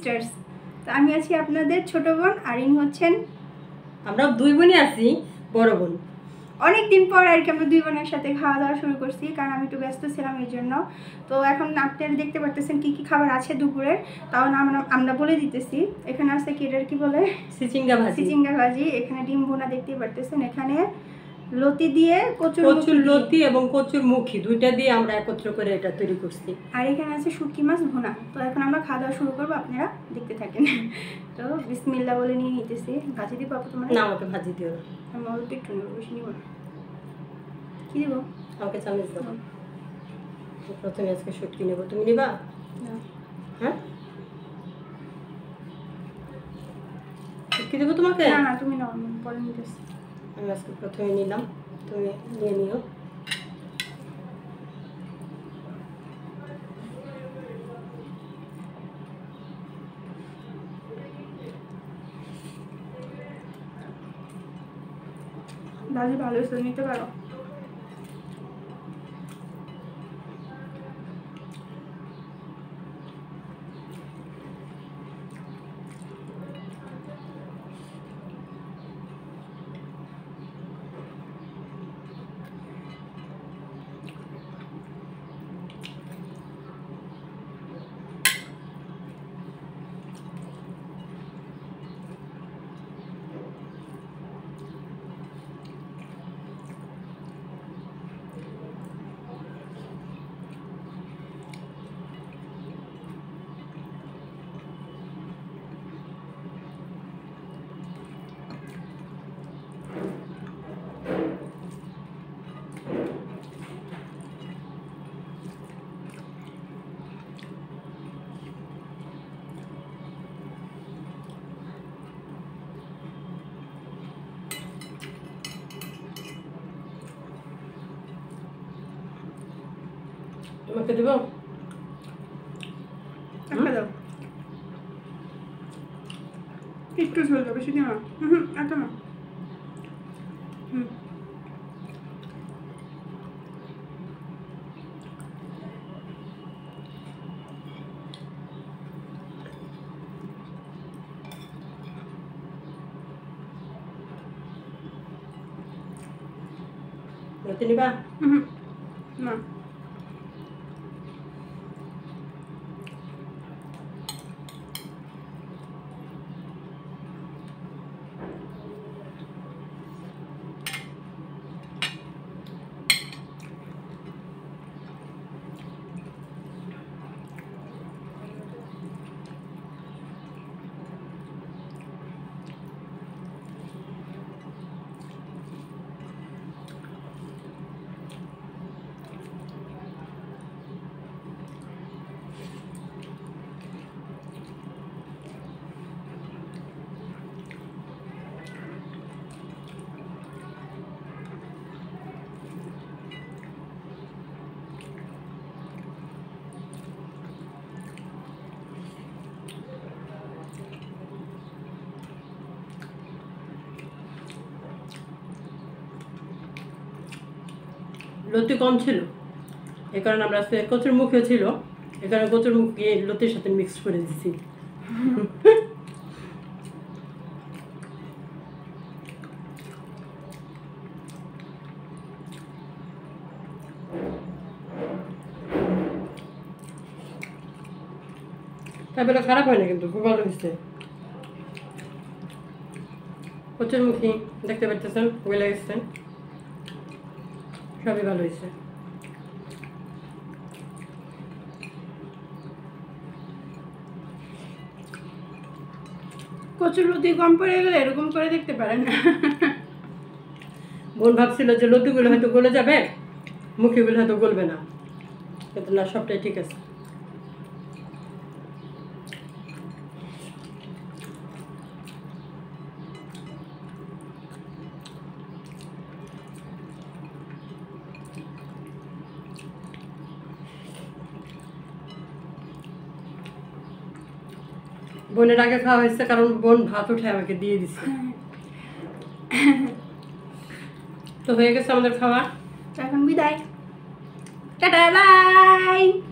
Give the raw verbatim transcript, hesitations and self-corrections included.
Sisters. তো আমি আছি আপনাদের ছোট বোন, আর ইনি হচ্ছেন, আমরা দুই বোনই আছি, বড় বোন। অনেকদিন পর আর কি আমরা দুই বোনের সাথে খাওয়া দাওয়া শুরু করছি, কারণ আমি একটু ব্যস্ত ছিলাম এই জন্য। তো এখন আপনারা দেখতে পারতেছেন কি কি খাবার আছে দুপুরের, তাও না আমরা আমরা বলে দিতেছি। এখানে আছে কি, এটার কি বলে, চিচিঙ্গা ভাজি। চিচিঙ্গা ভাজি। এখানে ডিম ভুনা দেখতে পারতেছেন। এখানে লতি দিয়ে কচুর কচুর লতি এবং কচুর মুখি দুইটা দিয়ে আমরা একত্র করে এটা তৈরি করছি। আর এখানে আছে শুটকি মাছ ভুনা। তো এখন আমরা খাওয়া দাওয়া শুরু করবো, আপনারা দেখতে থাকেন। তো বিসমিল্লাহ বলে নিয়ে নিতেছি। ভাজি দিব আপু তোমার? না, আমাকে ভাজি দিও। আমি অল্প একটু নেবো, বেশি নিব না। কি দিব? আমাকে চামচ দাও। প্রথমে আজকে শুটকি নেবো, তুমি নিবা? হ্যাঁ, শুটকি দেবো তোমাকে? না না, তুমি নাও, আমি পরে নিতেছি। আমি আজকে প্রথমে নিলাম, তুমি নিয়ে নিও। ভাজি ভালো হয়েছে, নিতে পারো। তোমাকে দেবো? একটা দাও, একটু ঝোল দাও, বেশি দিও না। হুম, এত না। হুম, লতি নিবা? হুম, না। লতি কম ছিল, এই কারণে আমরা আজকে কচুর মুখিও ছিল, এই কারণে কচুর মুখি লতির সাথে মিক্স করে দিছি। তারপরে খারাপ হয় না, কিন্তু খুব ভালো হয়েছে। কচুর মুখি দেখতে পাচ্ছেন, গলে গেছে, সবই ভালো হয়েছে। কচুর লতি কম পড়ে গেলে এরকম করে দেখতে পারেন না। বোন ভাবছিল যে লতিগুলো হয়তো গলে যাবে, মুখিগুলো হয়তো গলবে না, কিন্তু না, সবটাই ঠিক আছে। বোনের আগে খাওয়া হয়েছে, কারণ বোন ভাত উঠে আমাকে দিয়ে দিছে। তো হয়ে গেছে আমাদের খাওয়া, এখন বিদায়, টাটা, বাই।